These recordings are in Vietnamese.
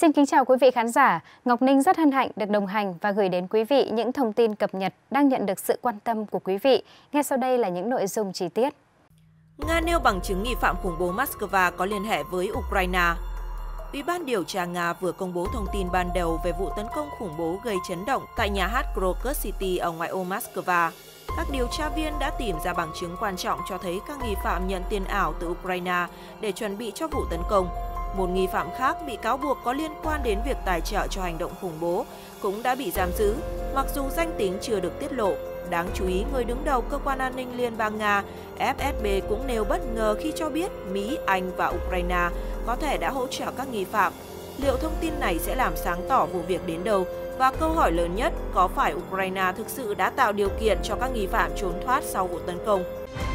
Xin kính chào quý vị khán giả. Ngọc Ninh rất hân hạnh được đồng hành và gửi đến quý vị những thông tin cập nhật đang nhận được sự quan tâm của quý vị. Ngay sau đây là những nội dung chi tiết. Nga nêu bằng chứng nghi phạm khủng bố Moscow có liên hệ với Ukraine. Ủy ban điều tra Nga vừa công bố thông tin ban đầu về vụ tấn công khủng bố gây chấn động tại nhà hát Krokus City ở ngoại ô Moscow. Các điều tra viên đã tìm ra bằng chứng quan trọng cho thấy các nghi phạm nhận tiền ảo từ Ukraine để chuẩn bị cho vụ tấn công. Một nghi phạm khác bị cáo buộc có liên quan đến việc tài trợ cho hành động khủng bố cũng đã bị giam giữ, mặc dù danh tính chưa được tiết lộ. Đáng chú ý, người đứng đầu Cơ quan An ninh Liên bang Nga FSB cũng nêu bất ngờ khi cho biết Mỹ, Anh và Ukraine có thể đã hỗ trợ các nghi phạm. Liệu thông tin này sẽ làm sáng tỏ vụ việc đến đâu? Và câu hỏi lớn nhất, có phải Ukraine thực sự đã tạo điều kiện cho các nghi phạm trốn thoát sau vụ tấn công?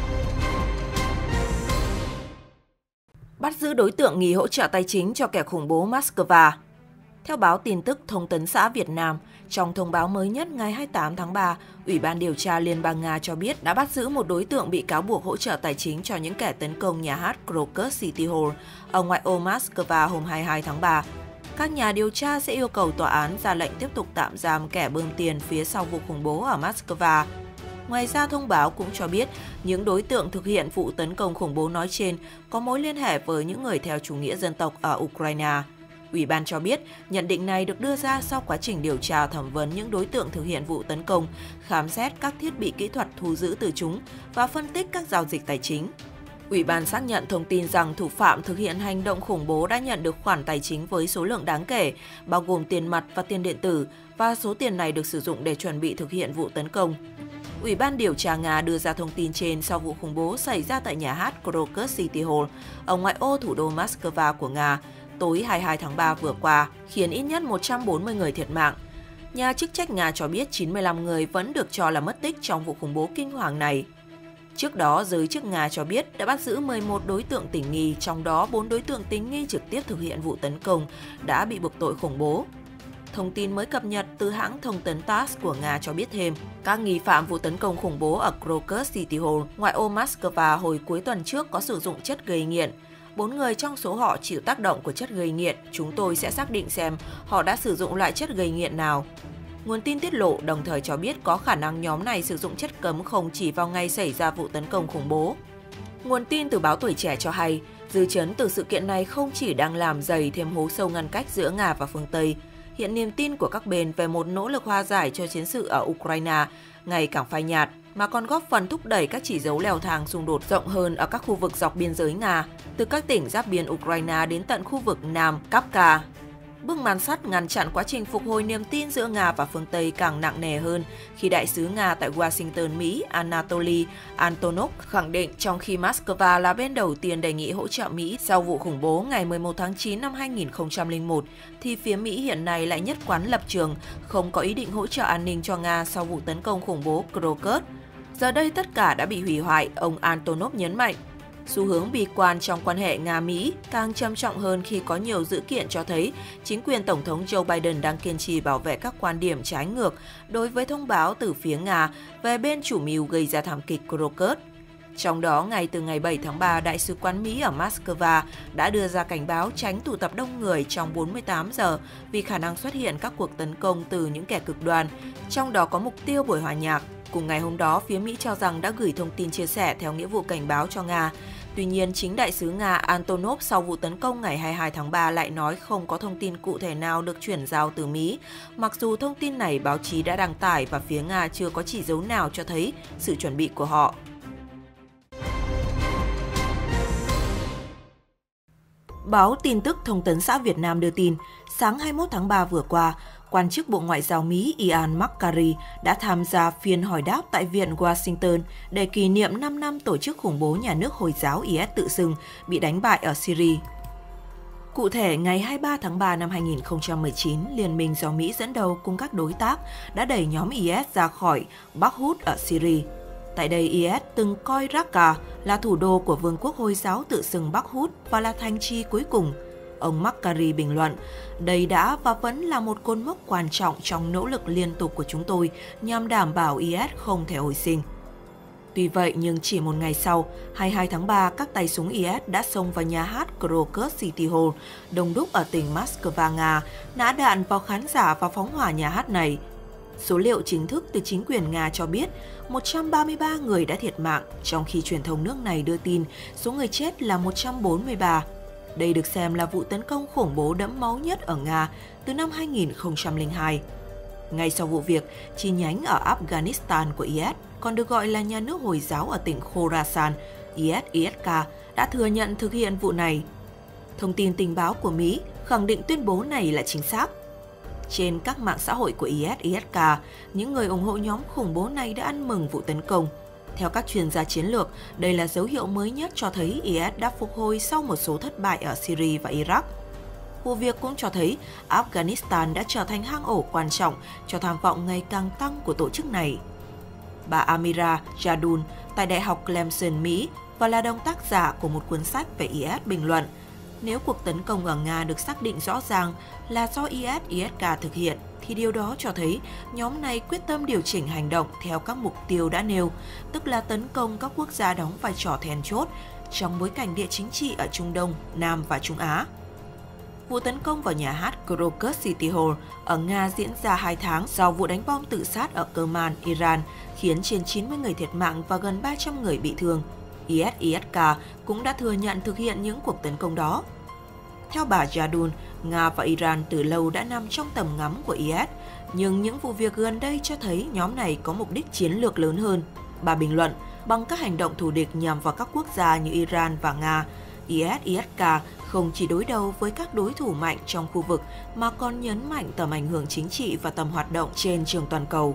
Bắt giữ đối tượng nghi hỗ trợ tài chính cho kẻ khủng bố Moscow. Theo báo tin tức Thông tấn xã Việt Nam, trong thông báo mới nhất ngày 28 tháng 3, Ủy ban điều tra Liên bang Nga cho biết đã bắt giữ một đối tượng bị cáo buộc hỗ trợ tài chính cho những kẻ tấn công nhà hát Krokus City Hall ở ngoại ô Moscow hôm 22 tháng 3. Các nhà điều tra sẽ yêu cầu tòa án ra lệnh tiếp tục tạm giam kẻ bơm tiền phía sau vụ khủng bố ở Moscow. Ngoài ra, thông báo cũng cho biết những đối tượng thực hiện vụ tấn công khủng bố nói trên có mối liên hệ với những người theo chủ nghĩa dân tộc ở Ukraine. Ủy ban cho biết, nhận định này được đưa ra sau quá trình điều tra thẩm vấn những đối tượng thực hiện vụ tấn công, khám xét các thiết bị kỹ thuật thu giữ từ chúng và phân tích các giao dịch tài chính. Ủy ban xác nhận thông tin rằng thủ phạm thực hiện hành động khủng bố đã nhận được khoản tài chính với số lượng đáng kể, bao gồm tiền mặt và tiền điện tử, và số tiền này được sử dụng để chuẩn bị thực hiện vụ tấn công. Ủy ban điều tra Nga đưa ra thông tin trên sau vụ khủng bố xảy ra tại nhà hát Krokus City Hall ở ngoại ô thủ đô Moscow của Nga tối 22 tháng 3 vừa qua, khiến ít nhất 140 người thiệt mạng. Nhà chức trách Nga cho biết 95 người vẫn được cho là mất tích trong vụ khủng bố kinh hoàng này. Trước đó, giới chức Nga cho biết đã bắt giữ 11 đối tượng tình nghi, trong đó 4 đối tượng tình nghi trực tiếp thực hiện vụ tấn công đã bị buộc tội khủng bố. Thông tin mới cập nhật từ hãng thông tấn TASS của Nga cho biết thêm, các nghi phạm vụ tấn công khủng bố ở Krokus City Hall, ngoại ô Moscow hồi cuối tuần trước có sử dụng chất gây nghiện. 4 người trong số họ chịu tác động của chất gây nghiện, chúng tôi sẽ xác định xem họ đã sử dụng loại chất gây nghiện nào. Nguồn tin tiết lộ đồng thời cho biết có khả năng nhóm này sử dụng chất cấm không chỉ vào ngày xảy ra vụ tấn công khủng bố. Nguồn tin từ báo Tuổi Trẻ cho hay, dư chấn từ sự kiện này không chỉ đang làm dày thêm hố sâu ngăn cách giữa Nga và phương Tây, hiện niềm tin của các bên về một nỗ lực hòa giải cho chiến sự ở Ukraine ngày càng phai nhạt, mà còn góp phần thúc đẩy các chỉ dấu leo thang xung đột rộng hơn ở các khu vực dọc biên giới Nga, từ các tỉnh giáp biên Ukraine đến tận khu vực Nam Kavkaz. Bức màn sắt ngăn chặn quá trình phục hồi niềm tin giữa Nga và phương Tây càng nặng nề hơn khi đại sứ Nga tại Washington, Mỹ Anatoly Antonov khẳng định trong khi Moscow là bên đầu tiên đề nghị hỗ trợ Mỹ sau vụ khủng bố ngày 11 tháng 9 năm 2001, thì phía Mỹ hiện nay lại nhất quán lập trường không có ý định hỗ trợ an ninh cho Nga sau vụ tấn công khủng bố Krokus. Giờ đây tất cả đã bị hủy hoại, ông Antonov nhấn mạnh. Xu hướng bi quan trong quan hệ Nga-Mỹ càng trầm trọng hơn khi có nhiều dữ kiện cho thấy chính quyền Tổng thống Joe Biden đang kiên trì bảo vệ các quan điểm trái ngược đối với thông báo từ phía Nga về bên chủ mưu gây ra thảm kịch Krokus. Trong đó, ngay từ ngày 7 tháng 3, Đại sứ quán Mỹ ở Moscow đã đưa ra cảnh báo tránh tụ tập đông người trong 48 giờ vì khả năng xuất hiện các cuộc tấn công từ những kẻ cực đoan, trong đó có mục tiêu buổi hòa nhạc. Cùng ngày hôm đó, phía Mỹ cho rằng đã gửi thông tin chia sẻ theo nghĩa vụ cảnh báo cho Nga. Tuy nhiên, chính đại sứ Nga Antonov sau vụ tấn công ngày 22 tháng 3 lại nói không có thông tin cụ thể nào được chuyển giao từ Mỹ, mặc dù thông tin này báo chí đã đăng tải và phía Nga chưa có chỉ dấu nào cho thấy sự chuẩn bị của họ. Báo tin tức Thông tấn xã Việt Nam đưa tin, sáng 21 tháng 3 vừa qua, quan chức Bộ Ngoại giao Mỹ Ian McCarry đã tham gia phiên hỏi đáp tại Viện Washington để kỷ niệm 5 năm tổ chức khủng bố nhà nước Hồi giáo IS tự xưng bị đánh bại ở Syria. Cụ thể, ngày 23 tháng 3 năm 2019, Liên minh do Mỹ dẫn đầu cùng các đối tác đã đẩy nhóm IS ra khỏi Baghuz ở Syria. Tại đây, IS từng coi Raqqa là thủ đô của Vương quốc Hồi giáo tự xưng Baghuz và là thành trì cuối cùng. Ông McCarry bình luận, đây đã và vẫn là một cột mốc quan trọng trong nỗ lực liên tục của chúng tôi nhằm đảm bảo IS không thể hồi sinh. Tuy vậy nhưng chỉ một ngày sau, 22 tháng 3, các tay súng IS đã xông vào nhà hát Krokus City Hall, đông đúc ở tỉnh Moscow, Nga, nã đạn vào khán giả và phóng hỏa nhà hát này. Số liệu chính thức từ chính quyền Nga cho biết 133 người đã thiệt mạng, trong khi truyền thông nước này đưa tin số người chết là 143. Đây được xem là vụ tấn công khủng bố đẫm máu nhất ở Nga từ năm 2002. Ngay sau vụ việc, chi nhánh ở Afghanistan của IS, còn được gọi là nhà nước Hồi giáo ở tỉnh Khorasan, ISISK, đã thừa nhận thực hiện vụ này. Thông tin tình báo của Mỹ khẳng định tuyên bố này là chính xác. Trên các mạng xã hội của ISISK, những người ủng hộ nhóm khủng bố này đã ăn mừng vụ tấn công. Theo các chuyên gia chiến lược, đây là dấu hiệu mới nhất cho thấy IS đã phục hồi sau một số thất bại ở Syria và Iraq. Vụ việc cũng cho thấy Afghanistan đã trở thành hang ổ quan trọng cho tham vọng ngày càng tăng của tổ chức này. Bà Amira Jadun tại Đại học Clemson, Mỹ và là đồng tác giả của một cuốn sách về IS bình luận, nếu cuộc tấn công ở Nga được xác định rõ ràng là do ISISK thực hiện, thì điều đó cho thấy nhóm này quyết tâm điều chỉnh hành động theo các mục tiêu đã nêu, tức là tấn công các quốc gia đóng vai trò then chốt trong bối cảnh địa chính trị ở Trung Đông, Nam và Trung Á. Vụ tấn công vào nhà hát Krokus City Hall ở Nga diễn ra 2 tháng sau vụ đánh bom tự sát ở Kerman, Iran, khiến trên 90 người thiệt mạng và gần 300 người bị thương. ISISK cũng đã thừa nhận thực hiện những cuộc tấn công đó. Theo bà Jadun, Nga và Iran từ lâu đã nằm trong tầm ngắm của IS, nhưng những vụ việc gần đây cho thấy nhóm này có mục đích chiến lược lớn hơn. Bà bình luận, bằng các hành động thù địch nhằm vào các quốc gia như Iran và Nga, ISISK không chỉ đối đầu với các đối thủ mạnh trong khu vực mà còn nhấn mạnh tầm ảnh hưởng chính trị và tầm hoạt động trên trường toàn cầu.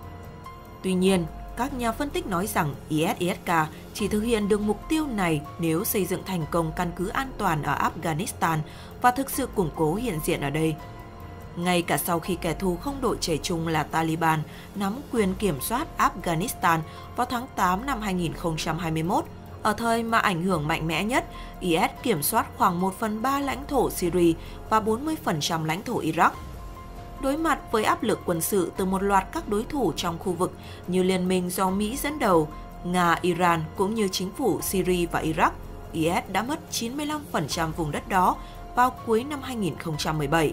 Tuy nhiên, các nhà phân tích nói rằng ISISK chỉ thực hiện được mục tiêu này nếu xây dựng thành công căn cứ an toàn ở Afghanistan và thực sự củng cố hiện diện ở đây. Ngay cả sau khi kẻ thù không đội trời chung là Taliban nắm quyền kiểm soát Afghanistan vào tháng 8 năm 2021, ở thời mà ảnh hưởng mạnh mẽ nhất, IS kiểm soát khoảng 1/3 lãnh thổ Syria và 40% lãnh thổ Iraq. Đối mặt với áp lực quân sự từ một loạt các đối thủ trong khu vực như liên minh do Mỹ dẫn đầu, Nga, Iran cũng như chính phủ Syria và Iraq, IS đã mất 95% vùng đất đó vào cuối năm 2017.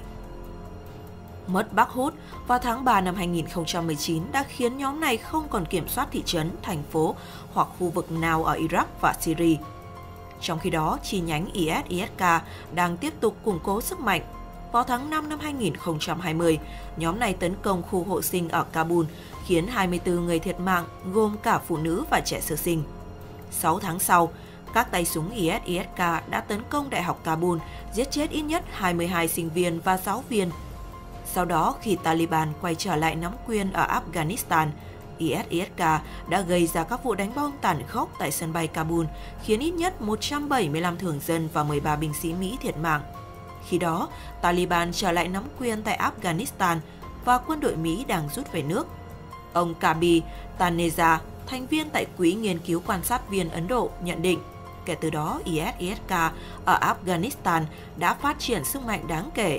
Mất Baghuz vào tháng 3 năm 2019 đã khiến nhóm này không còn kiểm soát thị trấn, thành phố hoặc khu vực nào ở Iraq và Syria. Trong khi đó, chi nhánh ISISK đang tiếp tục củng cố sức mạnh. Vào tháng 5 năm 2020, nhóm này tấn công khu hộ sinh ở Kabul, khiến 24 người thiệt mạng, gồm cả phụ nữ và trẻ sơ sinh. 6 tháng sau, các tay súng ISISK đã tấn công Đại học Kabul, giết chết ít nhất 22 sinh viên và giáo viên. Sau đó, khi Taliban quay trở lại nắm quyền ở Afghanistan, ISISK đã gây ra các vụ đánh bom tàn khốc tại sân bay Kabul, khiến ít nhất 175 thường dân và 13 binh sĩ Mỹ thiệt mạng. Khi đó, Taliban trở lại nắm quyền tại Afghanistan và quân đội Mỹ đang rút về nước. Ông Kabi Taneja, thành viên tại Quỹ Nghiên cứu Quan sát viên Ấn Độ, nhận định, kể từ đó ISISK ở Afghanistan đã phát triển sức mạnh đáng kể.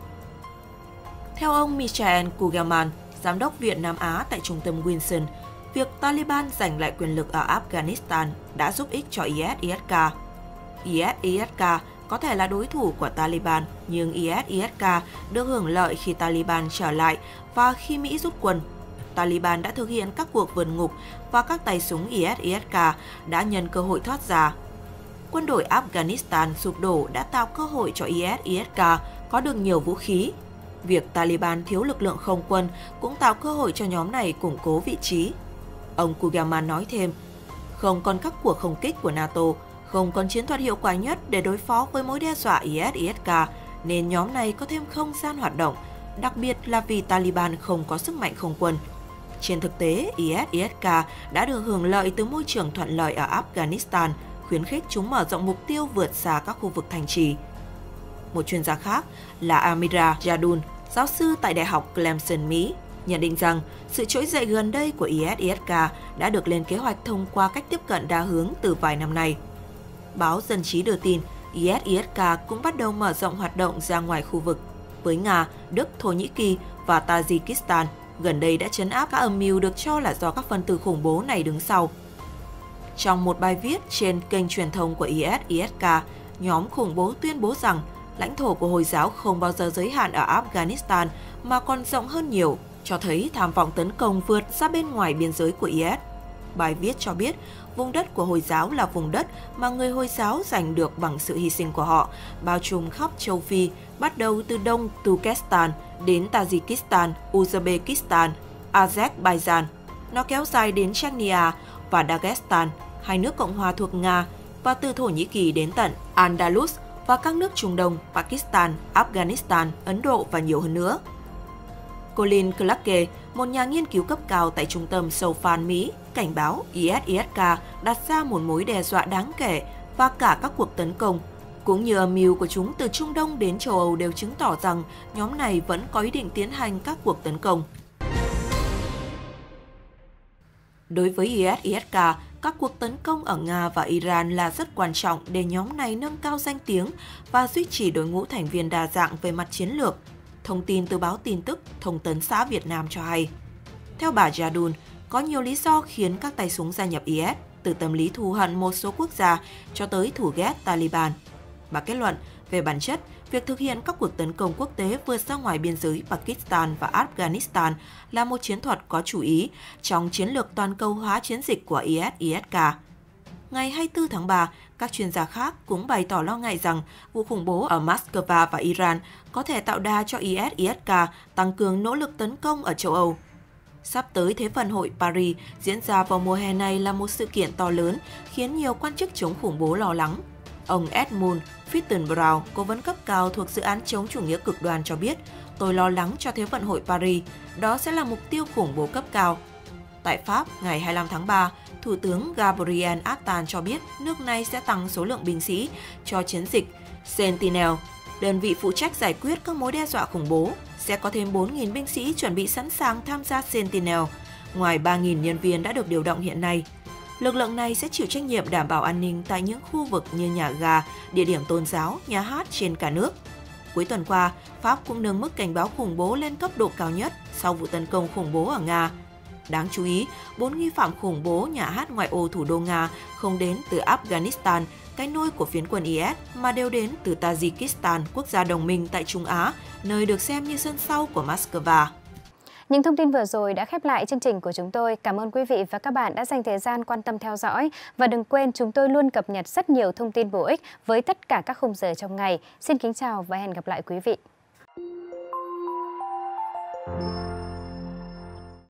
Theo ông Michael Kugelman, Giám đốc Viện Nam Á tại Trung tâm Wilson, việc Taliban giành lại quyền lực ở Afghanistan đã giúp ích cho ISISK. ISISK có thể là đối thủ của Taliban, nhưng ISISK được hưởng lợi khi Taliban trở lại và khi Mỹ rút quân. Taliban đã thực hiện các cuộc vượt ngục và các tay súng ISISK đã nhân cơ hội thoát ra. Quân đội Afghanistan sụp đổ đã tạo cơ hội cho ISISK có được nhiều vũ khí. Việc Taliban thiếu lực lượng không quân cũng tạo cơ hội cho nhóm này củng cố vị trí. Ông Kugelman nói thêm, không còn các cuộc không kích của NATO, không còn chiến thuật hiệu quả nhất để đối phó với mối đe dọa ISISK, nên nhóm này có thêm không gian hoạt động, đặc biệt là vì Taliban không có sức mạnh không quân. Trên thực tế, ISISK đã được hưởng lợi từ môi trường thuận lợi ở Afghanistan, khuyến khích chúng mở rộng mục tiêu vượt xa các khu vực thành trì. Một chuyên gia khác là Amira Jadun, giáo sư tại Đại học Clemson, Mỹ, nhận định rằng sự trỗi dậy gần đây của ISISK đã được lên kế hoạch thông qua cách tiếp cận đa hướng từ vài năm nay. Báo Dân trí đưa tin, ISISK cũng bắt đầu mở rộng hoạt động ra ngoài khu vực, với Nga, Đức, Thổ Nhĩ Kỳ và Tajikistan gần đây đã trấn áp các âm mưu được cho là do các phần tử khủng bố này đứng sau. Trong một bài viết trên kênh truyền thông của IS-ISK, nhóm khủng bố tuyên bố rằng lãnh thổ của Hồi giáo không bao giờ giới hạn ở Afghanistan mà còn rộng hơn nhiều, cho thấy tham vọng tấn công vượt ra bên ngoài biên giới của IS. Bài viết cho biết, vùng đất của Hồi giáo là vùng đất mà người Hồi giáo giành được bằng sự hy sinh của họ, bao trùm khắp châu Phi, bắt đầu từ Đông Turkestan đến Tajikistan, Uzbekistan, Azerbaijan. Nó kéo dài đến Chechnya và Dagestan, hai nước Cộng hòa thuộc Nga, và từ Thổ Nhĩ Kỳ đến tận Andalus và các nước Trung Đông, Pakistan, Afghanistan, Ấn Độ và nhiều hơn nữa. Colin Clarke, một nhà nghiên cứu cấp cao tại Trung tâm Soufan, Mỹ, cảnh báo IS-ISK đặt ra một mối đe dọa đáng kể và cả các cuộc tấn công, cũng như âm mưu của chúng từ Trung Đông đến châu Âu đều chứng tỏ rằng nhóm này vẫn có ý định tiến hành các cuộc tấn công. Đối với IS-ISK, các cuộc tấn công ở Nga và Iran là rất quan trọng để nhóm này nâng cao danh tiếng và duy trì đội ngũ thành viên đa dạng về mặt chiến lược. Thông tin từ báo tin tức Thông tấn xã Việt Nam cho hay. Theo bà Jadun, có nhiều lý do khiến các tay súng gia nhập IS, từ tâm lý thù hận một số quốc gia cho tới thù ghét Taliban. Bà kết luận, về bản chất, việc thực hiện các cuộc tấn công quốc tế vượt ra ngoài biên giới Pakistan và Afghanistan là một chiến thuật có chủ ý trong chiến lược toàn cầu hóa chiến dịch của IS-ISK. Ngày 24 tháng 3, các chuyên gia khác cũng bày tỏ lo ngại rằng vụ khủng bố ở Moscow và Iran có thể tạo đà cho IS-ISK tăng cường nỗ lực tấn công ở châu Âu. Sắp tới Thế vận hội Paris diễn ra vào mùa hè này là một sự kiện to lớn khiến nhiều quan chức chống khủng bố lo lắng. Ông Edmund Fittenbrough, cố vấn cấp cao thuộc dự án chống chủ nghĩa cực đoan cho biết, tôi lo lắng cho Thế vận hội Paris, đó sẽ là mục tiêu khủng bố cấp cao. Tại Pháp, ngày 25 tháng 3, Thủ tướng Gabriel Attal cho biết nước này sẽ tăng số lượng binh sĩ cho chiến dịch Sentinel, đơn vị phụ trách giải quyết các mối đe dọa khủng bố, sẽ có thêm 4.000 binh sĩ chuẩn bị sẵn sàng tham gia Sentinel, ngoài 3.000 nhân viên đã được điều động hiện nay. Lực lượng này sẽ chịu trách nhiệm đảm bảo an ninh tại những khu vực như nhà ga, địa điểm tôn giáo, nhà hát trên cả nước. Cuối tuần qua, Pháp cũng nâng mức cảnh báo khủng bố lên cấp độ cao nhất sau vụ tấn công khủng bố ở Nga. Đáng chú ý, 4 nghi phạm khủng bố nhà hát ngoại ô thủ đô Nga không đến từ Afghanistan, cái nôi của phiến quân IS, mà đều đến từ Tajikistan, quốc gia đồng minh tại Trung Á, nơi được xem như sân sau của Moscow. Những thông tin vừa rồi đã khép lại chương trình của chúng tôi. Cảm ơn quý vị và các bạn đã dành thời gian quan tâm theo dõi. Và đừng quên, chúng tôi luôn cập nhật rất nhiều thông tin bổ ích với tất cả các khung giờ trong ngày. Xin kính chào và hẹn gặp lại quý vị.